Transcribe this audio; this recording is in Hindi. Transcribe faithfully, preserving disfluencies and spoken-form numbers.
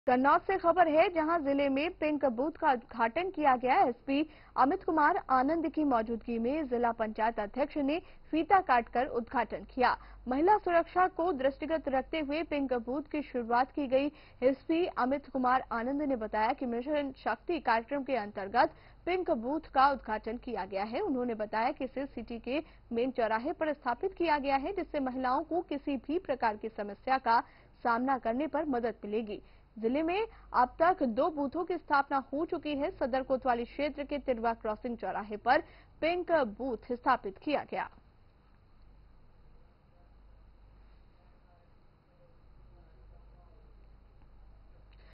कन्नौज से खबर है, जहां जिले में पिंक बूथ का उद्घाटन किया गया। एसपी अमित कुमार आनंद की मौजूदगी में जिला पंचायत अध्यक्ष ने फीता काटकर उद्घाटन किया। महिला सुरक्षा को दृष्टिगत रखते हुए पिंक बूथ की शुरुआत की गई। एसपी अमित कुमार आनंद ने बताया कि मिशन शक्ति कार्यक्रम के अंतर्गत पिंक बूथ का उद्घाटन किया गया है। उन्होंने बताया कि इसे सिटी के मेन चौराहे पर स्थापित किया गया है, जिससे महिलाओं को किसी भी प्रकार की समस्या का सामना करने पर मदद मिलेगी। जिले में अब तक दो बूथों की स्थापना हो चुकी है। सदर कोतवाली क्षेत्र के तिरवा क्रॉसिंग चौराहे पर पिंक बूथ स्थापित किया गया।